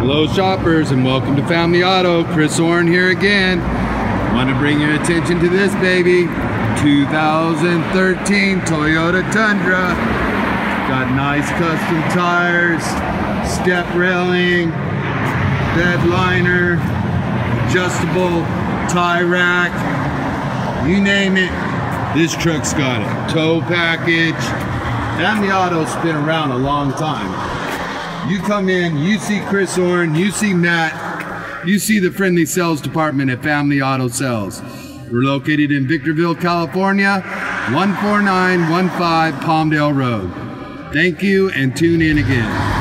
Hello shoppers and welcome to Family Auto. Chris Orn here again. Want to bring your attention to this baby. 2013 Toyota Tundra. Got nice custom tires, step railing, bed liner, adjustable tie rack, you name it, this truck's got it. Tow package. Family Auto's been around a long time. You come in, you see Chris Orn, you see Matt, you see the friendly sales department at Family Auto Sales. We're located in Victorville, California, 14915 Palmdale Road. Thank you and tune in again.